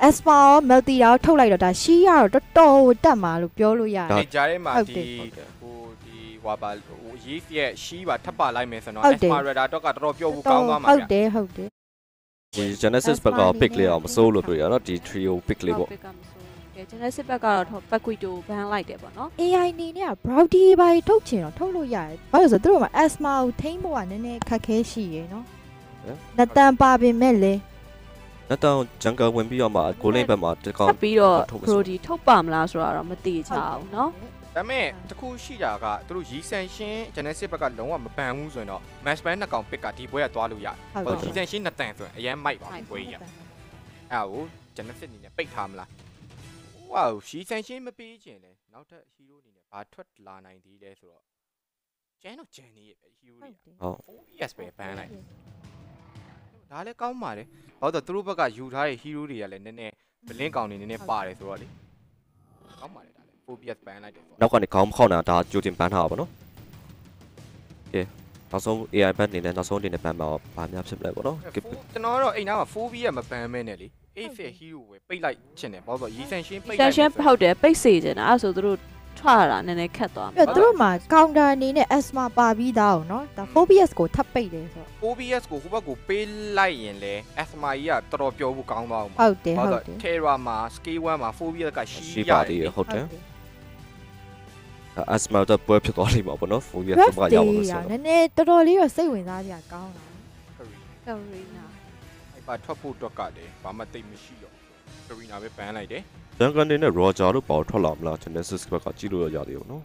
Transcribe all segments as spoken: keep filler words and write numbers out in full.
asma မယ်တီတာထုတ်လိုက်တော့ဒါရှီးရတော့တော်တော်တက်မှာလို့ပြောလို့ရတယ်ဒီကြားထဲမှာဒီဟိုဒီဟွာပါဟိုရေးရဲ့ရှီးပါထပ်ပါလိုက်မယ်ဆိုတော့ asma radar တော့ကတော်တော်ပြောဖို့ကောင်းသွားမှာဟုတ်တယ်ဟုတ်တယ်ဒီ genesis ဘက်က pick လေးအောင်မစိုးလို့တွေ့ရတော့ဒီ trio pick လေးပေါ့ Genesis ဘက်ကတော့ Paquito ဘန်လိုက်တယ်ပေါ့နော် A I နေနဲ့ Browdy ဘာထုတ်ချင်တော့ထုတ်လို့ရတယ်ဘာလို့ဆိုတော့သူတို့က asma ကိုထိန်းဖို့ကနည်းနည်းခက်ခဲရှိရယ်နော်နတန်ပါပင်မဲ့လေနတန်ဂျန်ကာဝင်ပြီးတော့မှကိုလိမ့်ဘက်မှာတကောင်ပြီးတော့ Brody ထုတ်ပါမလားဆိုတာတော့မသိချအောင်နော်ဒါပေမဲ့တခုရှိတာကသူတို့ရီဆန်ရှင်း Genesis ဘက်ကလုံးဝမပန်ဘူးဆိုရင်တော့ match band နှစ်ကောင် pick ကဒီပွဲကသွားလို့ရတယ်ဘာလို့ရီဆန်ရှင်းနတန်ဆိုရင်အရင်မိုက်ပါပွဲကြီးအဲ့ဒါကို Genesis အနေနဲ့ပိတ်ထားမလားဝါရီဆန်ရှင်းမပေးချင်လဲနောက်ထပ် hero အနေနဲ့ဘာထွက်လာနိုင်သေးလဲဆိုတော့ကျန်တော့ကျန်နေရဲ့ hero တွေကဟုတ် four E S ပဲဘန်လိုက်ဒါလည်းကောင်းပါလေဘာလို့သူတို့ဘက်ကယူထားတဲ့ hero တွေကလည်းနည်းနည်းဘလင်းကောင်နေနည်းနည်းပါတယ်ဆိုတော့လေကောင်းပါလေဒါလည်း four E S ဘန်လိုက်တယ်နောက်ကနေခေါင်းခေါက်နေတာဒါကြိုတင်ပန်းထားတာပေါ့နော်ကဲနောက်ဆုံး A I ဘတ်နေနဲ့နောက်ဆုံးအနေနဲ့ပန်းမှာဘာများဖြစ်မလဲပေါ့နော်ကျွန်တော်တော့အိမ်သားမှာ four E S မပန်းမဲနဲ့လေeight fair hero ပဲပိတ်လိုက်ချင်တယ်ဘာလို့ဆိုရီဆန်ရှင်းပိတ်လိုက်ဆန်ရှင်းဟုတ်တယ်ပိတ်စေချင်တာအဲ့ဆိုသူတို့ထွက်လာနည်းနည်းခက်သွားမှာသူတို့မှာ counter အနေနဲ့ asma ပါပြီးသားအောင်နော်ဒါ four E S ကိုထပ်ပိတ်တယ်ဆိုတော့ four E S ကိုဟိုဘက်ကိုပေးလိုက်ရင်လေ asma ကြီးကတော်တော်ပြောဖို့ကောင်းသွားအောင်ဟုတ်တယ်ဟုတ်တယ် Terra မှာ scale one မှာ four E S ကရှိရတယ်ဟုတ်တယ် asma တော့ပွဲဖြစ်သွားလိမ့်မှာပေါ့နော် four E S ကရောက်လို့ဆိုတော့နည်းနည်းတော်တော်လေးတော့စိတ်ဝင်စားကြကောင်းတာ Karina အဲ့ပါထွက်ဖို့တော့ကလည်းဘာမှတိတ်မရှိတော့ Karina ပဲပန်းလိုက်တယ်ဂျန်ကန်နေနဲ့ Roger တို့ပေါ်ထွက်လာမလား Genesis ဘက်ကကြည့်လို့ရရတယ်ပေါ့နော်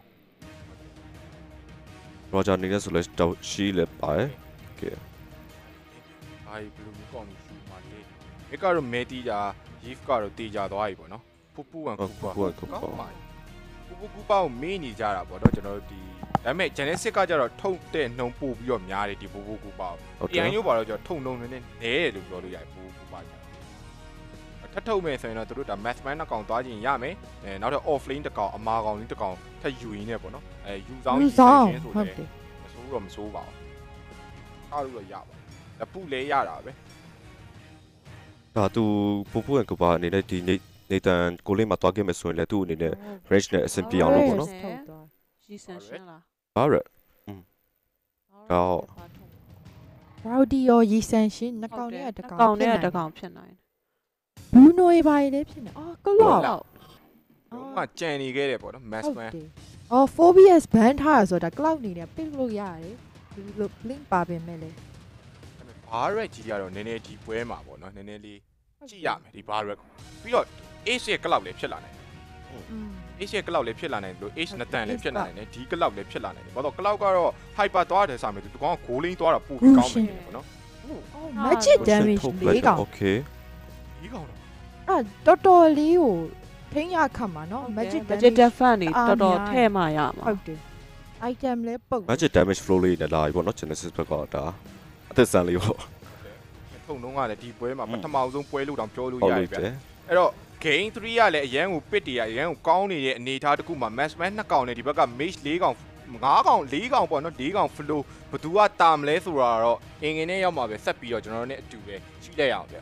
Roger နေနဲ့ဆိုလဲတော့ရှိလဲပါတယ်ကဲအိုင်ဘလူးကောင်ရှူမာတေးမိကတော့မဲတီးတာ Yiv ကတော့တေးကြသွားပြီပေါ့နော်ပူပူကန်ကူပါကူပါပူပူကူပါကိုမေးနေကြတာပေါ့နော်ကျွန်တော်တို့ဒီဒါပေမဲ့ Genesis ကကြတော့ထုံတဲ့နှုံပို့ပြီးတော့များတယ်ဒီပူပူကူပါကို A I မျိုးပါတော့ကျွန်တော်ထုံနှုံနေနေနဲတယ်လို့ပြောလို့ရတယ်ပူပူကူပါထပ်ထုတ်မယ်ဆိုရင်တော့တို့ဒါ match man နှစ်ကောင်သွားခြင်းရမယ်အဲနောက်တော့ offlane တစ်ကောင်အမာကောင်လေးတစ်ကောင်ထပ်ယူရင်းနဲ့ပေါ့နော်အဲယူဆောင်ယူဆောင်ဆိုတယ်မဆိုးတော့မဆိုးပါဘူးအားလို့တော့ရပါဘူးပူလဲရတာပဲဒါသူပူပူကဘာအနေနဲ့ဒီနေတန်ကိုလေးမှာတွားခဲ့မယ်ဆိုရင်လည်းသူ့အနေနဲ့ range နဲ့အဆင်ပြေအောင်လုပ်ပေါ့နော်ရီဆန်ရှင်းလား Barrett อืมတော့ Browdy ရောရီဆန်ရှင်းနှစ်ကောင်နဲ့တကောင်ကောင်နဲ့တကောင်ဖြစ်နိုင်ဘူးနိုးပါလေဖြစ်နေအော်ကလော့အော်ကြံနေခဲ့တယ်ပေါ့နော် match man အော် four E S ban ထားရဆိုတာ cloud နေနဲ့ပိတ်လို့ရတယ်ဒီလို link ပါပင်မဲ့လေဘာရက်ကြီးရတော့နည်းနည်းဒီပွဲမှာပေါ့နော်နည်းနည်းလေးကြည့်ရမယ်ဒီဘာရက်ပြီးတော့ Ace ရဲ့ cloud လည်းဖြစ်လာနိုင်တယ် Ace ရဲ့ cloud လည်းဖြစ်လာနိုင်တယ်လို့ Ace နတန်လည်းဖြစ်လာနိုင်တယ်ဒီ cloud လည်းဖြစ်လာနိုင်တယ်ဘာလို့ cloud ကတော့ hyper သွားတယ်ဆိုမှဒီကောင်က goal lane သွားတာပိုပြီးကောင်းမယ်ပေါ့နော် magic damage လေးကောင် okay ဒီကောင်တော့အဲ့တော်တော်လေးကိုထိန်းရခတ်မှာနော် magic magic defense နေတော်တော်ထဲ့မှရမှာဟုတ်တယ် item လဲပုတ် magic damage flow လေးနဲ့လာပြီပေါ့နော် Genesis ဘက်ကဒါအသက်ဆန်လေးပေါ့ထုံလုံးကလည်းဒီပွဲမှာပထမဆုံးပွဲလို့တောင်ပြောလို့ရတယ်ဗျအဲ့တော့ game three ကလည်းအရန်ကိုပစ်တည်ရအရန်ကိုကောင်းနေတဲ့အနေအထားတစ်ခုမှာ match man နှစ်ကောင်နဲ့ဒီဘက်က mage ၄ကောင်၅ကောင်၄ကောင်ပေါ့နော်၄ကောင် flow ဘသူကတာမလဲဆိုတာတော့အင်ငင်နဲ့ရောက်မှာပဲဆက်ပြီးတော့ကျွန်တော်တို့ ਨੇ အတူပဲရှိလိုက်ရအောင်ဗျ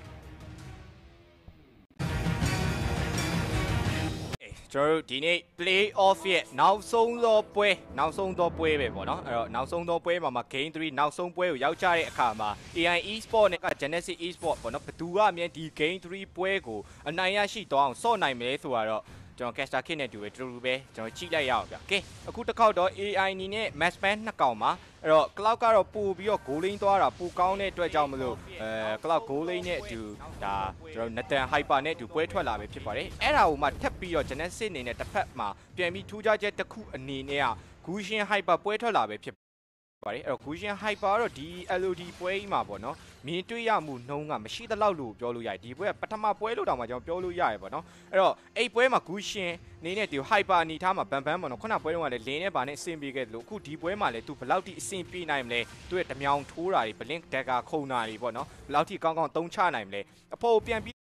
ကျွန်တော်တို့ဒီနေ့ play off ရဲ့နောက်ဆုံးသောပွဲနောက်ဆုံးသောပွဲပဲပေါ့နော်အဲ့တော့နောက်ဆုံးသောပွဲမှာမှာ game three နောက်ဆုံးပွဲကိုရောက်ကြတဲ့အခါမှာ A I Esport နဲ့က Genesis Esport ပေါ့နော်ဘသူကအမြဲဒီ game three ပွဲကိုအနိုင်ရရှိသွားအောင်စော့နိုင်မယ်ဆိုတာတော့ကျွန်တော် caster kit နဲ့တူပဲတူတူပဲကျွန်တော်ကြည့်လိုက်ရအောင်ဗျကဲအခုတစ်ခေါက်တော့ A I အနေနဲ့ match man နှစ်ကောင်မှာအဲ့တော့ cloud ကတော့ပို့ပြီးတော့ goal lane သွားတာပိုကောင်းတဲ့အတွက်ကြောင့်မလို့အဲ cloud goal lane နဲ့အတူဒါကျွန်တော် Nathan hyper နဲ့အတူပွဲထွက်လာပဲဖြစ်ပါတယ်အဲ့ဒါကိုမှထပ်ပြီးတော့ Genesis အနေနဲ့တစ်ဖက်မှာပြန်ပြီးထူးခြားချက်တစ်ခုအနေနဲ့က Gusion hyper ပွဲထွက်လာပဲဖြစ်ပါတယ်အဲ့တော့ Gusion hyper ကတော့ဒီ L O D ပွဲကြီးမှာပေါ့နော်မြင်တွေ့ရမှုနှုံးကမရှိသလောက်လို့ပြောလို့ရတယ်ဒီပွဲကပထမပွဲလို့တောင်မှကျွန်တော်ပြောလို့ရတယ်ပေါ့နော်အဲ့တော့အဲ့ပွဲမှာ Gusion နေနဲ့ဒီ hyper အနေထားမှာဘန်ဘန်ပေါ့နော်ခုနပွဲတုန်းကလည်းလင်းနဲ့ဘာနဲ့အဆင်ပြေခဲ့တယ်လို့အခုဒီပွဲမှာလည်းသူဘယ်လောက်ထိအဆင်ပြေနိုင်မလဲသူရဲ့ဓမြောင်ထိုးတာတွေ blink dagger ခုံတာတွေပေါ့နော်ဘယ်လောက်ထိကောင်းကောင်းသုံးချနိုင်မလဲအဖို့ပြန်ပြီး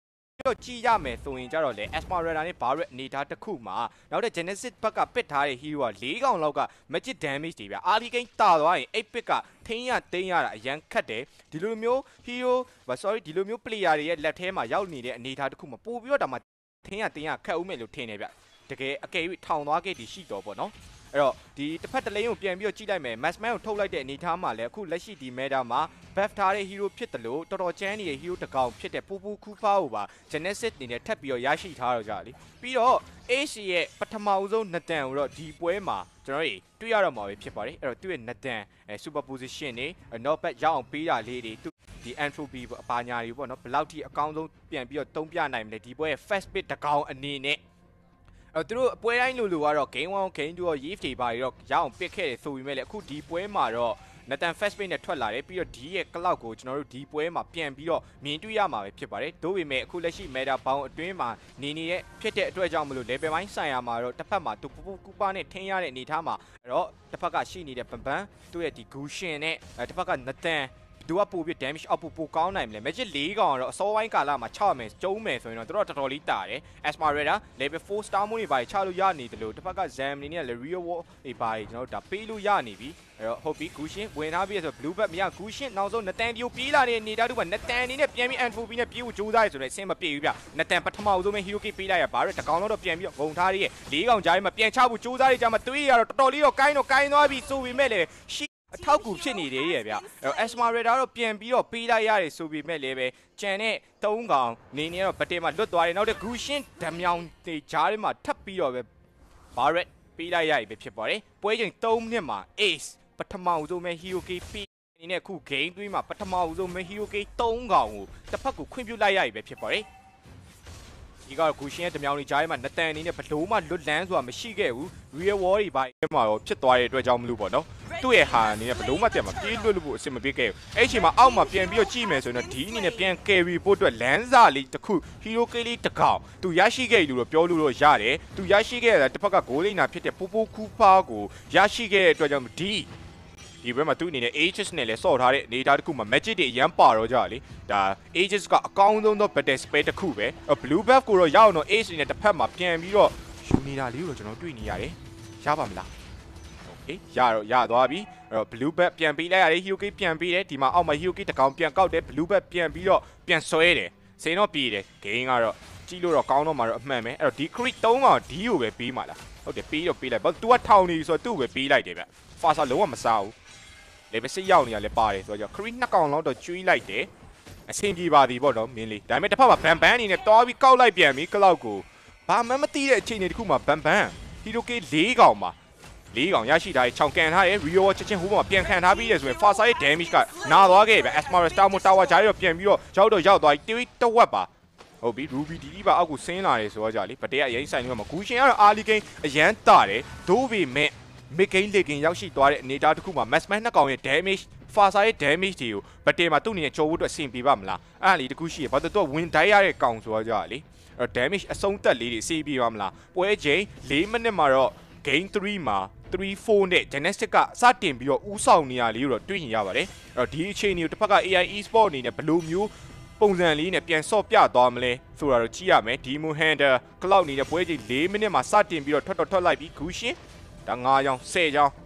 တော့ကြည့်ရမယ်ဆိုရင်ကြတော့လေ Esmeralda နဲ့ Barret နေတာတစ်ခုမှာနောက်တဲ့ Genesis ဘက်ကပစ်ထားတဲ့ hero က၄កောင်လောက်က magic damage တွေဗျ early game တာသွားရင်eight bit ကထိန်းရသိမ်းရတာအရန်ခတ်တယ်ဒီလိုမျိုး hero sorry ဒီလိုမျိုး player တွေရဲ့လက်ထဲမှာရောက်နေတဲ့အနေအထားတစ်ခုမှာပို့ပြီးတော့ဒါမှထင်းရတင်းရခတ်ဦးမယ်လို့ထင်နေဗျတကယ်အကယ်၍ထောင်သွားခဲ့တည်ရှိတော့ပေါ့နော်အဲ့တော့ဒီတစ်ဖက်တစ်လိန်ကိုပြန်ပြီးတော့ကြည့်လိုက်မယ် Massman ကိုထုတ်လိုက်တဲ့အနေအထားမှာလည်းအခုလက်ရှိဒီ meta မှာ buff ထားတဲ့ hero ဖြစ်တယ်လို့တော်တော်ချမ်းနေတဲ့ hero တစ်ကောင်ဖြစ်တဲ့ပူပူခူဖားကိုပါ Genesis အနေနဲ့ထပ်ပြီးတော့ရရှိထားတော့ကြလေပြီးတော့ H ရဲ့ပထမဦးဆုံးနတန်ကိုတော့ဒီပွဲမှာကျွန်တော်တို့တွေ့ရတော့မှာပဲဖြစ်ပါတယ်အဲ့တော့သူ့ရဲ့နတန် superposition တွေ not bad ရအောင်ပေးတာလေးတွေဒီ entropy အပါညာတွေပေါ့နော်ဘယ်လောက်ထိအကောင်းဆုံးပြန်ပြီးတော့တုံးပြနိုင်မလဲဒီပွဲရဲ့ fast bit တစ်ကောင်အနေနဲ့အဲ့သူတို့အပွဲတိုင်းလိုလိုကတော့ game one game two ရော Eve တွေပါရောရအောင်ပစ်ခဲ့တယ်ဆိုပေမဲ့လည်းအခုဒီပွဲမှာတော့ Nathan fast bit နဲ့ထွက်လာတယ်ပြီးတော့ဒီရဲ့ cloud ကိုကျွန်တော်တို့ဒီပွဲမှာပြန်ပြီးတော့မြင်တွေ့ရမှာပဲဖြစ်ပါတယ်။သို့ပေမဲ့အခုလက်ရှိ meta ဘောင်းအတွင်းမှာနေနေတဲ့ဖြစ်တဲ့အတွက်ကြောင့်မလို့ level ပိုင်းဆိုင်ရာမှာတော့တစ်ဖက်မှာသူပူပူကူပါနဲ့ထင်းရတဲ့အနေအထားမှာအဲ့တော့တစ်ဖက်ကရှိနေတဲ့ပန်ပန်သူ့ရဲ့ဒီ Gushin နဲ့တစ်ဖက်က Nathanသူကပို့ပြီး damage အောက်ပို့ပို့ကောင်းနိုင်မလဲ magic ၄កောင်ကတော့အစောပိုင်းကာလမှာချမယ်ကျုံးမယ်ဆိုရင်တော့တို့တော်တော်လေးတာတယ် Esmeralda level four star မိုးတွေပါချလို့ရနေတယ်လို့တစ်ဖက်က Zam နေနဲ့ Real War တွေပါကျွန်တော်တို့ဒါပေးလို့ရနေပြီအဲ့တော့ဟုတ်ပြီ Gushin ဝင်ထားပြီဆို blue bat မရ Gushin နောက်ဆုံး Nathan ဒီကိုပြေးလာတဲ့နေတာတို့က Nathan အနေနဲ့ပြန်ပြီး Entropy နဲ့ပြေးဖို့ကြိုးစားရဆိုတော့အဆင်မပြေဘူးဗျ Nathan ပထမဦးဆုံးပဲ hero kit ပေးလိုက်ရပါတော့တကောင်တော့ပြန်ပြီးဂုံထားရရဲ့၄កောင်ကြားမှာပြန်ချဖို့ကြိုးစားရကြမှာတွေးရတော့တော်တော်လေးတော့ကိုင်းတော့ကိုင်းသွားပြီဆိုပေမဲ့လည်းအထောက်ကူဖြစ်နေတယ်ရဲ့ဗျအဲ့ Esmeralda တော့ပြန်ပြီးတော့ပေးလိုက်ရတယ်ဆိုပေမဲ့လည်းပဲကြံတဲ့သုံးកောင်နေနေတော့ဗတင်မှာလွတ်သွားတယ်နောက်တဲ့ Gushin ဓမြောင်တွေကြားထဲမှာထပ်ပြီးတော့ပဲ Barret ပေးလိုက်ရပြီပဲဖြစ်ပါတယ်ပွဲချိန်သုံးမိနစ်မှာ Ace ပထမဦးဆုံးပဲ hero key ပေးအနေနဲ့အခု game တွေမှာပထမဦးဆုံးပဲ hero key သုံးកောင်ကိုတစ်ဖက်ကိုခွင့်ပြုလိုက်ရပြီပဲဖြစ်ပါတယ်ဒီကတော့ Gushin ရဲ့ဓမြောင်တွေကြားထဲမှာ Nathan အနေနဲ့ဘလို့မှလွတ်လန်းဆိုတာမရှိခဲ့ဘူး Real War တွေပိုင်းမှာတော့ဖြစ်သွားတဲ့အတွက်ကြောင့်မလို့ပေါ့နော်သူ့ရဲ့ဟာအနေနဲ့ဘလို့မှတက်မှာပြေးလွတ်လို့ဖို့အဆင်မပြေခဲ့ဘူးအဲ့ချိန်မှာအောက်မှာပြန်ပြီးတော့ကြည့်မယ်ဆိုရင်တော့ဒီအနေနဲ့ပြန် carry ဖို့အတွက်လမ်းစာလေးတစ်ခု hero key လေးတစ်ကောင်သူရရှိခဲ့လို့တော့ပြောလို့တော့ရတယ်သူရရှိခဲ့တာတစ်ဖက်ကဂိုးလိမ့်တာဖြစ်တဲ့ပိုပိုခူဖားကိုရရှိခဲ့တဲ့အတွက်ကြောင့်ဒီဒီဘက်မှာသူ့အနေနဲ့ Aegis နဲ့လည်းစော့ထားတဲ့အနေအထားတစ်ခုမှာ magic တွေအရန်ပါတော့ကြလေဒါ Aegis ကအကောင်းဆုံးသော battle spell တစ်ခုပဲ blue buff ကိုတော့ရအောင်တော့ Ace နဲ့တစ်ဖက်မှာပြန်ပြီးတော့ယူနေတာလေးကိုတော့ကျွန်တော်တွေ့နေရတယ်ရပါမလားโอเคရတော့ရသွားပြီအဲ့တော့ blue buff ပြန်ပေးလိုက်ရတယ် hero key ပြန်ပေးတယ်ဒီမှာအောက်မှာ hero key တစ်ကောင်ပြန်ကောက်တယ် blue buff ပြန်ပြီးတော့ပြန်ဆွဲတယ်စိန်တော့ပြေးတယ် game ကတော့ကြည့်လို့တော့ကောင်းတော့မှာတော့အမှန်ပဲအဲ့တော့ဒီ crit သုံးកောင်ဒီကိုပဲပေးမှာလားဟုတ်တယ်ပေးတော့ပေးလိုက်ဘာ तू ကထောင်နေပြီဆိုတော့သူ့ကိုပဲပေးလိုက်တယ်ဗျ fasa လုံးဝမစားဘူးlevel sixရောက်နေရလဲပါတယ်ဆိုတော့ crit နှစ်កောင်လောက်တော့ကျွေးလိုက်တယ်အဆင်ပြေပါသည်ပေါ့နော်မင်းလေးဒါပေမဲ့တစ်ဖက်မှာဘန်ဘန်အနေနဲ့တွားပြီးကောက်လိုက်ပြန်ပြီ cloud ကိုဘာမှမသိတဲ့အခြေအနေတစ်ခုမှာဘန်ဘန် hero key ၄កောင်ပါ၄កောင်ရရှိထားတဲ့ခြောင်ကန်ထားတဲ့ Rio ချက်ချင်းဟိုဘက်မှာပြန်ခံထားပြီးရဆိုရင် Fasa ရဲ့ damage ကနာသွားခဲ့ပြီ Esmeralda မို့ tower ကြားရောပြန်ပြီးတော့ရောက်တော့ရောက်သွားပြီတဝက်ပါဟုတ်ပြီ Ruby ဒီပါအောက်ကိုဆင်းလာတယ်ဆိုတော့ကြာလေဗတဲကအရင်ဆိုင်နေမှာ Gushin ကတော့ early game အရန်တာတယ်ဒို့ပေမဲ့ mid game late game ရောက်ရှိသွားတဲ့အနေအထားတစ်ခုမှာ Massman နှစ်ကောင်ရဲ့ damage Fasa ရဲ့ damage တွေကိုဗတဲမှာသူ့အနေနဲ့ကြော်ဖို့အတွက်အဆင်ပြေပါမလားအဲ့ဒါလေးတခုရှိရဘာလို့တော့ win die ရတဲ့ကောင်ဆိုတော့ကြာလေအဲ့ damage အဆုံးသက်လေးတွေစေးပြေပါမလားပွဲချိန်၄မိနစ်မှာတော့ game threeမှာthree fourနဲ့ Genesis ကစတင်ပြီးတော့ဥဆောင်နေရလေးကိုတော့တွေ့ရင်ရပါတယ်အဲ့တော့ဒီအခြေအနေကိုတစ်ဖက်က A I Esport အနေနဲ့ဘယ်လိုမျိုးပုံစံလေးနဲ့ပြန်ဆော့ပြသွားမလဲဆိုတာတော့ကြည့်ရမယ် Demo Hunter Cloud နေတဲ့ပွဲချိန်၄မိနစ်မှာစတင်ပြီးတော့ထွက်တော့ထွက်လိုက်ပြီး Gushin ဒါ၅ချောင်း၁၀ချောင်း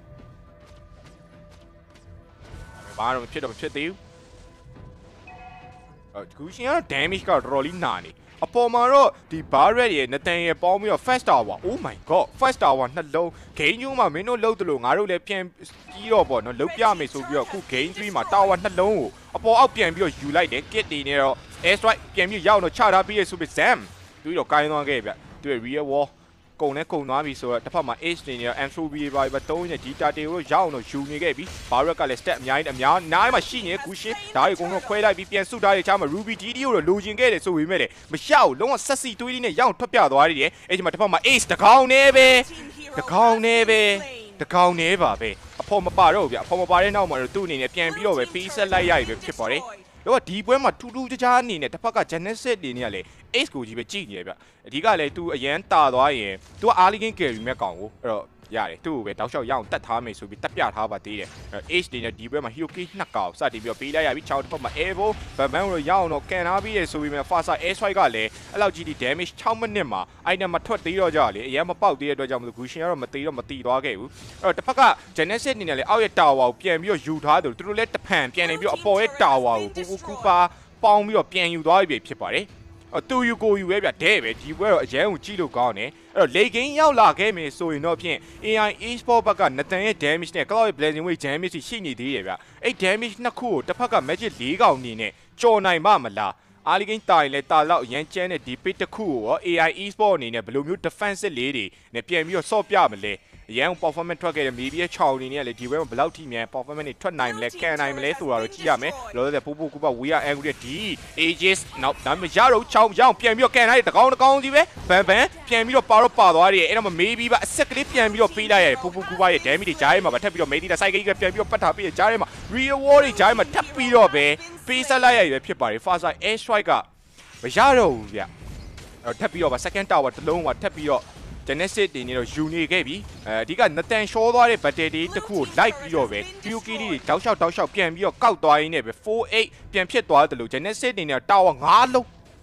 ဘာတော့မဖြစ်တော့မဖြစ်သေးဘူးအော် Gushin က damage ကတော်တော်လေးနာနေအပေါ်မှာတော့ဒီ Barret ရဲ့ Nathan ရဲ့ပေါင်းပြီးတော့ Fast Tower oh my god Fast Tower နှလုံး game ညိုးမှာမင်းတို့လှုပ်တယ်လို့ငါတို့လည်းပြန်ပြီးတော့ပေါ့နော်လှုပ်ပြမယ်ဆိုပြီးတော့အခု game three မှာ Tower နှလုံးကိုအပေါ်အောက်ပြန်ပြီးတော့ယူလိုက်တယ် kit တွေနဲ့တော့ air strike ပြန်ပြီးရောက်တော့ချထားပြီးရဆိုပြီး Zam ပြီးတော့ကိုင်းသွားခဲ့ဗျသူရဲ့ rear wall ကုံနဲ့ကုံသွားပြီဆိုတော့တစ်ဖက်မှာ Ace နေနဲ့ Entropy ပါပဲသုံးနေဒီတာတေကိုရအောင်တော့ယူနေခဲ့ပြီ Barret ကလည်း step အများကြီးအများနားမှာရှိနေ Gushin ဒါတွေအကုန်လုံးခွဲလိုက်ပြီးပြန်ဆုထားတဲ့ချားမှာ Ruby D D ကိုတော့လိုချင်ခဲ့တယ်ဆိုပေမဲ့လည်းမရဘူးလုံးဝဆက်စီတွေးလေးနဲ့ရအောင်ထွက်ပြသွားရတယ်အဲ့ဒီမှာတစ်ဖက်မှာ Ace တကောင်နဲ့ပဲတကောင်နဲ့ပဲတကောင်နဲ့ပါပဲအဖော်မပါတော့ဘူးဗျအဖော်မပါတဲ့နောက်မှာတော့သူ့အနေနဲ့ပြန်ပြီးတော့ပဲပေးဆက်လိုက်ရပြီပဲဖြစ်ပါတယ်တော့ဒီပွဲမှာထူးထူးခြားခြားအနေနဲ့တစ်ဖက်က Genesis အနေနဲ့ကလည်း Ace ကိုကြီးပဲကြည့်နေရဗျအဓိကလည်း तू အရန်တာသွားရင် तू က early game carry မဲ့ကောင်ကိုအဲ့တော့ရတယ်သူ့ကိုပဲတောက်လျှောက်ရအောင်တတ်ထားမယ်ဆိုပြီးတက်ပြထားပါသေးတယ် H နေနဲ့ဒီဘက်မှာ Hiroki နှစ်ကောင်စတင်ပြီးတော့ပေးလိုက်ရပြီချောင်းတစ်ဖက်မှာ Elbow ဗန်ဘန်ကိုရအောင်တော့ကန်ထားပြီးရဆိုပြီးမှ Fasa Air Strike ကလည်းအဲ့လောက်ကြီးဒီ damage ၆မိနစ်မှာ item မထွက်သေးတော့ကြလေအရင်မပေါက်သေးတဲ့အတွက်ကြောင့်မလို့ Gushin ကတော့မသေးတော့မတီသွားခဲ့ဘူးအဲ့တော့တစ်ဖက်က Genesis အနေနဲ့လည်းအောက်ရဲ့ tower ကိုပြန်ပြီးတော့ယူထားတယ်သူတို့လည်းတဖန်ပြန်နေပြီးတော့အပေါ်ရဲ့ tower ကိုပူပူကူပါပေါင်းပြီးတော့ပြန်ယူသွားပြီဖြစ်ပါတယ်အတူယူကိုယူပဲဗျတဲ့ပဲဒီဘွဲတော့အရန်ကိုကြည့်လို့ကောင်းတယ်အဲ့တော့လေဂိမ်းရောက်လာခဲ့မယ်ဆိုရင်တော့ဖြင့် A I Esport ဘက်ကနတန်ရဲ့ damage နဲ့ Cloud ရဲ့ Blazing Wave damage ရှိနေသေးတယ်ဗျအဲ့ damage နှစ်ခုကိုတစ်ဖက်က Magic ၄កောင်အနေနဲ့ကြော်နိုင်မှမလားအားလီဂိမ်းတာရင်လဲတာလောက်အရန်ကျန်းတဲ့ဒီ pit တစ်ခုကိုရော A I Esport အနေနဲ့ဘယ်လိုမျိုး defensive လေးတွေနဲ့ပြန်ပြီးတော့ဆော့ပြမလဲအရန် performance ထွက်ခဲ့တဲ့ maybe ချောင်းအနေနဲ့လေဒီဘဲမှာဘယ်လောက်ထိမြန် performance တွေထွက်နိုင်မလဲကန်နိုင်မလဲဆိုတာတော့ကြည့်ရမယ်လောလောဆယ်ပို့ပို့ကူပါ we are angry ဒီ ages နောက်ဒါမှမရတော့ချောင်းရအောင်ပြန်ပြီးတော့ကန်နိုင်တဲ့တကောင်းတကောင်းကြီးပဲဘန်ဘန်ပြန်ပြီးတော့ပါတော့ပါသွားတယ်အဲ့တော့ maybe ပါအဆက်ကလေးပြန်ပြီးတော့ပေးလိုက်ရတယ်ပို့ပို့ကူပါရဲ့ damage တွေကြားထဲမှာပါထပ်ပြီးတော့ maybe တဲ့ cycle ကြီးကပြန်ပြီးတော့ပတ်ထားပြီးကြားထဲမှာ reward တွေကြားထဲမှာထပ်ပြီးတော့ပဲပေးဆက်လိုက်ရရဖြစ်ပါတယ် Fasa Air Strike ကမရတော့ဘူးဗျအဲ့ထပ်ပြီးတော့ပါ second tower တစ်လုံးကထပ်ပြီးတော့ Genesis တွေနေတော့ယူနေခဲ့ပြီအဲအဓိကနတန်ရှောသွားတဲ့ battle တွေတစ်ခုကိုလိုက်ပြီးတော့ပဲ Hyuki တွေတောက်လျှောက်တောက်လျှောက်ပြန်ပြီးတော့ကောက်သွားရင်းနဲ့ပဲ four eight ပြန်ဖြစ်သွားတယ်လို့ Genesis တွေနေတော့ tower ၅လုံး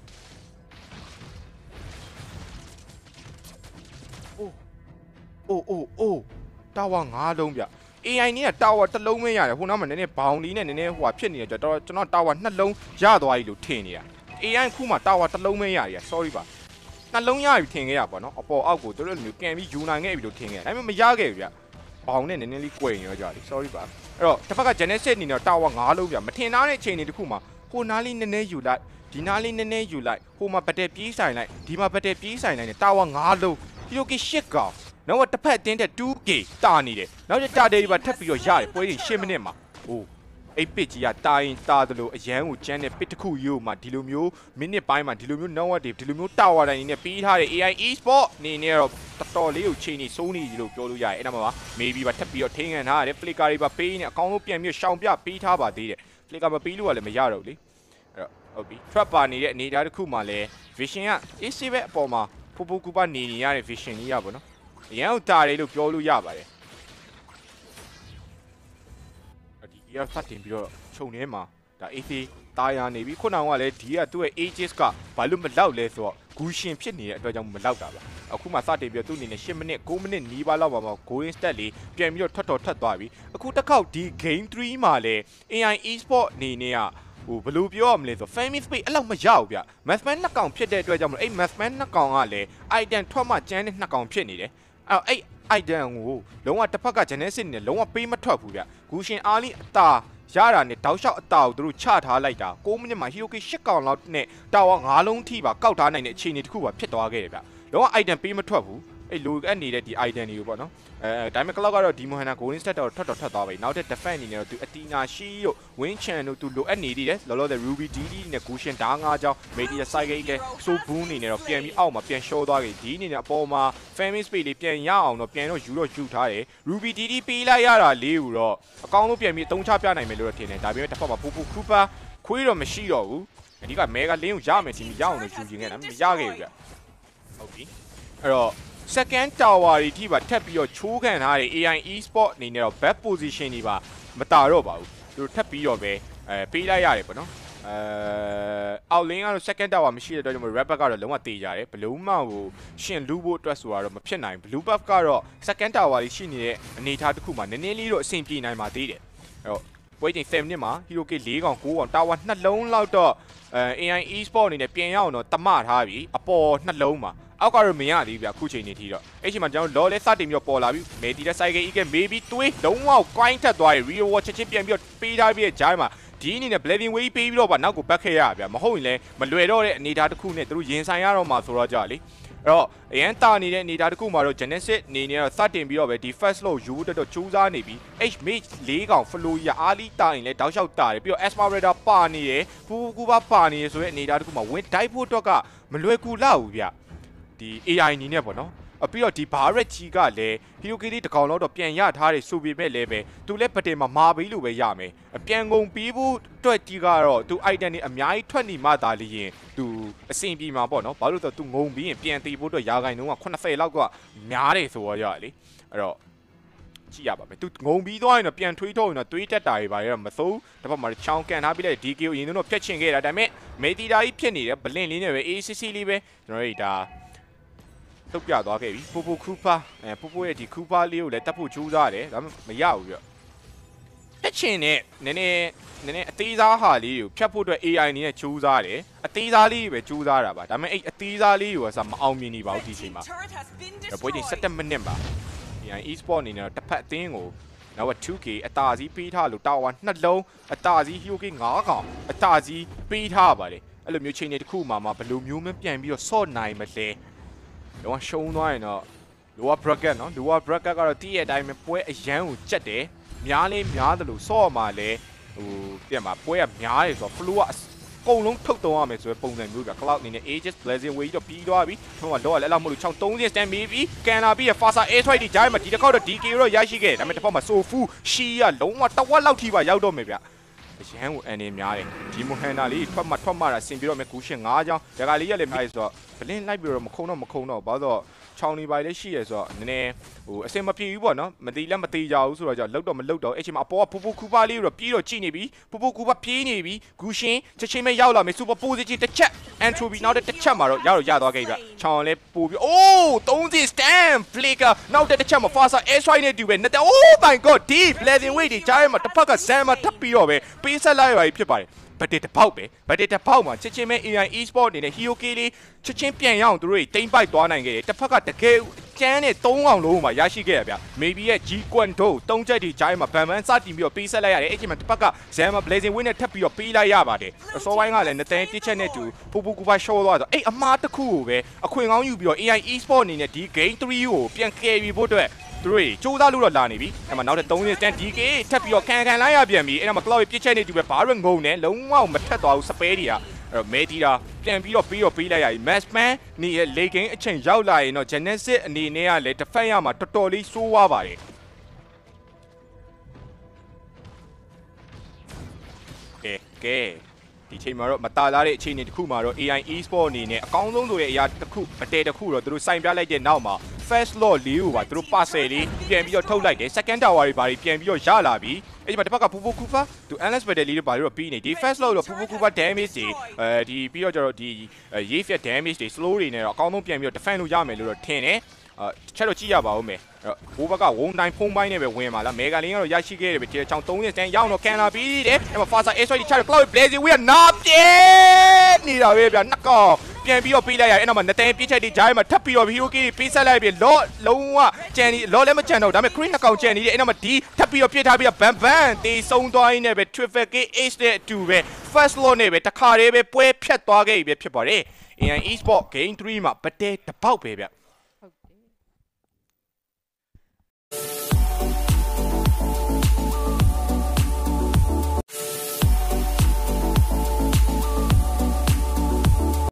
အိုးအိုးအိုးအိုး tower ၅လုံးဗျ A I နဲ့ tower တစ်လုံးပဲရတယ်ဟိုနောက်မှာနည်းနည်းဘောင်လီနဲ့နည်းနည်းဟိုဟာဖြစ်နေကြတော့ကျွန်တော် tower နှစ်လုံးရသွားပြီလို့ထင်နေတာ A I ခုမှ tower တစ်လုံးပဲရရ sorry ပါနှလုံးရပြီထင်ခဲ့ရပါတော့အပေါ်အောက်ကိုတို့လည်းပြန်ပြီးယူနိုင်ခဲ့ပြီလို့ထင်ခဲ့ဒါပေမဲ့မရခဲ့ဘူးဗျဘောင်နဲ့နည်းနည်းလေးကွယ်နေရောကြတယ် sorry ပါအဲ့တော့တစ်ဖက်က Genesis အနေနဲ့ tower ၅လုံးဗျမထင်သားတဲ့အချိန်တွေတခုမှဟိုနားလေးနည်းနည်းယူလိုက်ဒီနားလေးနည်းနည်းယူလိုက်ဟိုမှာဘတ်တယ်ပြေးဆိုင်လိုက်ဒီမှာဘတ်တယ်ပြေးဆိုင်လိုက်နဲ့ tower ၅လုံး Hiroki ၈ကောင်နောက်ကတစ်ဖက်တင်းတဲ့ two K တာနေတယ်နောက်ကျတာတယ်ဒီမှာထပ်ပြီးတော့ရတယ်ပွဲကြီး၈မိနစ်မှာဟိုအဲ့ပစ်ကြီးကတာရင်တာတယ်လို့အရန်ကိုကျန်းတဲ့ပစ်တစ်ခုယူမှာဒီလိုမျိုးမိနစ်ပိုင်းမှာဒီလိုမျိုး network တွေဒီလိုမျိုး tower တိုင်းနေနဲ့ပြီးထားတဲ့ A I Esport နေနေတော့တော်တော်လေးကိုချိန်နေစိုးနေကြီးလို့ပြောလို့ရတယ်အဲ့ဒါမှပါ maybe ပါထပ်ပြီးတော့ထိန်းခံထားရတယ် flicker တွေပါပေးနေအကောင်းဆုံးပြန်ပြီးရှောင်ပြပေးထားပါသေးတယ် flicker မပေးလို့ကလည်းမရတော့ဘူးလေအဲ့တော့ဟုတ်ပြီ trap ပါနေတဲ့အနေအထားတစ်ခုမှလည်း vision က A C ပဲအပေါ်မှာဖူဖူကူပါနေနေရတဲ့ vision ကြီးရပါတော့အရန်ကိုတာတယ်လို့ပြောလို့ရပါတယ်ဒီရဖတ်တင်ပြီးတော့ခြုံထဲမှာဒါ A C တာယာနေပြီခုနကလည်းဒီကသူ့ရဲ့ ages ကဘာလို့မလောက်လဲဆိုတော့ဂူရှင်ဖြစ်နေတဲ့အတွက်ကြောင့်မလောက်တာပါအခုမှစတင်ပြီးတော့သူ့အနေနဲ့၈မိနစ်၉မိနစ်နီးပါးလောက်ပါမှာ golden stat လေးပြန်ပြီးတော့ထွက်တော်ထွက်သွားပြီအခုတစ်ခေါက်ဒီ game three မှာလည်း A I Esport အနေနဲ့ကဟိုဘယ်လိုပြောရမလဲဆို family space အဲ့လောက်မရဘူးဗျ mathman နှစ်ကောင်ဖြစ်တဲ့အတွက်ကြောင့်မလို့အဲ့ mathman နှစ်ကောင်ကလည်း item ထွက်မှကျန်းတဲ့နှစ်ကောင်ဖြစ်နေတယ်အဲ့အဲ့ item ကိုလုံးဝတစ်ဖက်က Genesis နဲ့လုံးဝပေးမထွက်ဘူးဗျဂူရှင်အားလီအတာရတာနဲ့တောက်လျှောက်အတာကိုသူတို့ချထားလိုက်တာ၉မိနစ်မှာ Hiroki ၈ကောင်လောက်နဲ့တာဝါ၅လုံးထိပါကောက်ထားနိုင်တဲ့အခြေအနေတစ်ခုပါဖြစ်သွားခဲ့တယ်ဗျလုံးဝ item ပေးမထွက်ဘူးအဲ့လိုအပ်နေတဲ့ဒီ item တွေကိုပေါ့နော်အဲဒါပေမဲ့ cloud ကတော့ဒီမိုဟန်နာ golden stat တော့ထွက်တော့ထွက်သွားပြီနောက်တဲ့ defense အနေနဲ့တော့သူအတီနာရှိတို့ win chan တို့သူလိုအပ်နေသေးတယ်လောလောဆယ် ruby dd နဲ့ gushin ဓာငါးကြောင်း media cycle ကဆိုဘူးအနေနဲ့တော့ပြန်ပြီးအောက်မှာပြန်ရှောသွားပြီဒီအနေနဲ့အပေါ်မှာ family space လေးပြန်ရအောင်တော့ပြန်တော့ယူတော့ယူထားတယ် ruby dd ပေးလိုက်ရတာလေးကိုတော့အကောင်းဆုံးပြန်ပြီးအသုံးချပြနိုင်မယ်လို့တော့ထင်တယ်ဒါပေမဲ့တစ်ဖက်မှာပူပူခူပါခွေးတော့မရှိတော့ဘူးအဓိကမဲကလင်းကိုရမယ်ဒီရအောင်လို့ယူခြင်းခဲ့တာမရခဲ့ဘူးဗျဟုတ်ပြီအဲ့တော့second tower တွေထိပါထပ်ပြီးတော့ချိုးခံထားတဲ့ A I Esport အနေနဲ့တော့ back position တွေပါမတာတော့ပါဘူးသူတို့ထပ်ပြီးတော့ပဲအဲပေးလိုက်ရတယ်ပေါ့နော်အဲအောက်လင်းကတော့ second tower မရှိတဲ့အတွက်ကြောင့် red buff ကတော့လုံးဝတေးကြတယ်ဘလုံးမကိုရှင်လူဖို့အတွက်ဆိုတော့မဖြစ်နိုင် blue buff ကတော့ second tower တွေရှိနေတဲ့အနေအထားတစ်ခုမှာနည်းနည်းလေးတော့အဆင်ပြေနိုင်ပါသေးတယ်အဲ့တော့ပွဲချိန်7မိနစ်မှာ Hiroki ၄ကောင်၉ကောင် tower နှစ်လုံးလောက်တော့အဲ A I Esport အနေနဲ့ပြန်ရအောင်တော့တမထားပြီအပေါ်နှစ်လုံးမှာအောက်ကတော့မရသေးဘူးဗျအခုချိန်နေထိတော့အဲ့ချိန်မှာကျွန်တော်လော်လဲစတင်ပြီးတော့ပေါ်လာပြီမေတီတဲ့ cycle ကြီးက maybe တွေးလုံးဝကိုင်းထက်သွားပြီ real watch ချက်ချင်းပြန်ပြီးတော့ပေးထားပြီးတဲ့ဂျိုင်းမှာဒီအနေနဲ့ blazing wave ပေးပြီးတော့ပါနောက်ကိုပတ်ခဲ့ရဗျမဟုတ်ရင်လည်းမလွယ်တော့တဲ့အနေအထားတစ်ခုနဲ့သူတို့ရင်ဆိုင်ရတော့မှာဆိုတော့ကြာလေအဲ့တော့အရန်တာနေတဲ့အနေအထားတစ်ခုမှာတော့ Genesis အနေနဲ့တော့စတင်ပြီးတော့ပဲဒီ first low ယူတက်တော့စူးစမ်းနေပြီ H mage ၄ကောင် flow ကြီးအားလီတာရင်လည်းတောက်လျှောက်တာတယ်ပြီးတော့ Esmeralda ပါနေတယ်ပူကူပါပါနေရဆိုတဲ့အနေအထားတစ်ခုမှာ win dive ဖို့အတွက်ကမလွယ်ကူလောက်ဘူးဗျဒီ A I အနေနဲ့ပေါ့နော်ပြီးတော့ဒီဘာရက်ကြီးကလည်းဟီရိုကီလီတကောင်တော့ပြန်ရထားတယ်ဆိုပေမဲ့လည်းပဲသူလည်းပတင်မှာမာပြီးလို့ပဲရမယ်ပြန်ကုန်ပြီးဖို့အတွက်ကြီးကတော့သူ item တွေအများကြီးထွက်နေမှသာလျင်သူအဆင်ပြေမှာပေါ့နော်ဘာလို့လဲဆိုတော့သူငုံပြီးရင်ပြန်တီးဖို့အတွက်ရာခိုင်နှုန်းကeightyလောက်ကများတယ်ဆိုတော့ရလေအဲ့တော့ကြည့်ရပါမယ်သူငုံပြီးသွားရင်တော့ပြန်ထွေးထုတ်ရင်တော့တွေးတက်တာတွေပါရမစိုးတစ်ဖက်မှာချောင်းကန်ထားပြီးလိုက် ဒီ ကေ ကိုအရင်တော့ဖြတ်ချင်ခဲ့တာဒါပေမဲ့မေတီတာကြီးဖြစ်နေတယ်ဘလင့်လေးနဲ့ပဲ အေး စီ စီ လေးပဲကျွန်တော်တို့ဒါတုတ်ပြသွားခဲ့ပြီပူပူခူပါအဲပူပူရဲ့ဒီခူပါလေးကိုလည်းတက်ဖို့ကြိုးစားတယ်ဒါပေမဲ့မရဘူးပြတက်ချင်နဲ့နည်းနည်းနည်းနည်းအသေးစားဟာလေးကိုဖြတ်ဖို့အတွက် အေး အိုင် နဲ့ကြိုးစားတယ်အသေးစားလေးပဲကြိုးစားတာပါဒါပေမဲ့အဲ့အသေးစားလေးကိုကမအောင်မြင်နေပါဘူးဒီချိန်မှာပွဲချိန်sevenမိနစ်ပါ အေး အိုင် e-sport အနေနဲ့တစ်ဖက်အသင်းကိုနောက် two K အတာစီးပေးထားလို့တာဝါနှစ်လုံးအတာစီး Hyoki fiveကောင်အတာစီးပေးထားပါတယ်အဲ့လိုမျိုးချိန်တွေတစ်ခုမှမှဘယ်လိုမျိုးမပြန်ပြီးတော့ဆော့နိုင်မလဲတော့ရှုံးသွားရင်တော့ lower bracket နော် lower bracket ကတော့တီးရဲ့အတိုင်းပဲပွဲအရန်ကိုကြက်တယ်များလေးများတယ်လို့ဆော့မှလည်းဟိုပြန်မှာပွဲကများတယ်ဆိုတော့ flow ကအကုန်လုံးထုတ်တုံးရမယ်ဆိုတဲ့ပုံစံမျိုးပြ cloud အနေနဲ့ aegis blazing way တော့ပြီးသွားပြီဟိုမှာတော့လည်းအဲ့လောက်မလို့six thirty စတန်ပြီးပြီကန်လာပြီးရ fasa air strike ဒီကြားမှာဒီတစ်ခေါက်တော့ ဒီ ကေ တော့ရရှိခဲ့တယ်ဒါပေမဲ့တစ်ဖက်မှာ sofu shi ကလုံးဝတဝက်လောက်ထိပါရောက်တော့မယ်ဗျအရန်ကိုအန်နေများတယ်ဒီမိုဟန်နာလေးထွက်မှထွက်မှတာဆင်ပြီးတော့မယ်ကူရှင်fiveချောင်းဒါကလေးရလည်းများဆိုတော့ဘလင်းလိုက်ပြီးတော့မခုံတော့မခုံတော့ဘာလို့ချောင်းနေပါလေရှိရဆိုတော့နည်းနည်းဟိုအစင်မပြေဘူးပေါ့နော်မတီးလည်းမတီးကြဘူးဆိုတော့ကြောက်လောက်တော့မလောက်တော့အဲ့ချိန်မှာအပေါ်ကပူပူခူပါလေးတော့ပြီးတော့ကြည့်နေပြီပူပူခူပါပြေးနေပြီဂူရှင်ချက်ချင်းပဲရောက်လာမယ်စူပါပိုစီတီတစ်ချက်အန်ထရိုဘီနောက်တစ်ချက်မှာတော့ရတော့ရသွားခဲ့ပြီချောင်းလည်းပို့ပြီးအိုးthirtyစတန်ဖလီကာနောက်တစ်ချက်မှာ fasa air strike နဲ့တူပဲနဲ့ oh my god deep blazing way ဒီကြားထဲမှာတစ်ဖက်ကဇမ်မှာထပ်ပြီးတော့ပဲပေးဆက်လိုက်ရပြီဖြစ်ပါတယ်ဘတ်တစ်တစ်ပေါက်ပဲဘတ်တစ်တစ်ပေါက်မှာချက်ချင်းပဲ အေး အိုင် e-sport အနေနဲ့ Hyoki လေးချက်ချင်းပြန်ရအောင်သူတို့တွေတိမ့်ပိုက်သွားနိုင်ခဲ့တယ်တစ်ဖက်ကတကယ်ကျန်းနဲ့threeအောင်လုံးမှာရရှိခဲ့ရဗျ maybe ရဲ့ G Quanto သုံးချက်ဒီဂျိုင်းမှာဗန်ဗန်စတင်ပြီးတော့ပေးဆက်လိုက်ရတယ်အဲ့ချိန်မှာတစ်ဖက်က Zama Blazing Wing နဲ့ထပ်ပြီးတော့ပေးလိုက်ရပါတယ်အစောပိုင်းကလည်းနှစ်တန်းတစ်ချက်နဲ့တူပူပူကူပါရှော့သွားတော့အဲ့အမားတစ်ခုကိုပဲအခွင့်ကောင်းယူပြီးတော့ အေး အိုင် e-sport အနေနဲ့ဒီ game three ကိုပြန်ကယ်ပြီးဖို့အတွက်သူတို့ကြိုးစားလို့တော့လာနေပြီအဲ့မှာနောက်တဲ့thirtyစတန် ဒီ ကေ ထပ်ပြီးတော့ခံခံလိုက်ရပြန်ပြီအဲ့ဒါမှာ cloud ပြစ်ချက်နေတူပဲဘာရငုံနဲ့လုံးဝမထက်သွားဘူးစပဲတွေကအဲ့တော့မဲတီတာပြန်ပြီးတော့ပြီးတော့ပေးလိုက်ရပြီ match man နေရဲ့ late game အချိန်ရောက်လာရင်တော့ Genesis အနေနဲ့ကလည်း defense ရမှာတော်တော်လေးစိုးဝါပါတယ်ကဲကဲဒီချိန်မှာတော့မတာလာတဲ့အခြေအနေတစ်ခုမှာတော့ အေး အိုင် e-sport အနေနဲ့အကောင်းဆုံးဆိုတဲ့အရာတစ်ခုအတဲတစ်ခုတော့သူတို့စိုင်ပြလိုက်တဲ့နောက်မှာ first lot လေးကိုပါသူတို့ parcel လေးပြန်ပြီးတော့ထုတ်လိုက်တယ် second tower တွေဘာတွေပြန်ပြီးတော့ရလာပြီအဲ့ဒီမှာတစ်ဖက်ကပူပူကူပါသူ endless battle လေးတွေဘာတွေတော့ပြီးနေဒီ first lot တော့ပူပူကူပါ damage တွေအဲဒီပြီးတော့ကျတော့ဒီရေးဖက် damage တွေ slow တွေနဲ့တော့အကောင်းဆုံးပြန်ပြီးတော့ defend လုပ်ရမယ်လို့တော့ထင်တယ်အဲချက်တော့ကြည့်ရပါဦးမယ်ဘိုးဘက်ကဝုံတိုင်းဖုံးပိုင်းနဲ့ပဲဝင်ပါလားမေဂါလင်းကတော့ရရှိခဲ့တယ်ပဲဒီချောင်းthirtyစတန်ရောက်တော့ကန်လာပြီးတယ်အဲ့မှာ fasa air strike ချတော့ cloud blazing way နာပြေနေတာပဲဗျနှစ်ကောင်ပြန်ပြီးတော့ပေးလိုက်ရအဲ့နောက်မှာနှစ်တန်းပြစ်ချက်တွေဂျားမှာထပ်ပြီးတော့ Hyoki ပေးဆက်လိုက်ပြီးလော့လုံးဝကြံနေလော့လည်းမကြံတော့ဒါပေမဲ့ Green နှစ်ကောင်ကြံနေတယ်အဲ့နောက်မှာဒီထပ်ပြီးတော့ပြစ်ထားပြီးတော့ bam bam တေးဆုံးသွားရင်းနဲ့ပဲ Triple K Ace နဲ့အတူပဲ first lot နဲ့ပဲတခါတည်းပဲပွဲဖြတ်သွားခဲ့ပြီဖြစ်ပါတယ် အေး အိုင် e-sport game three မှာဗတဲတပေါက်ပဲဗျ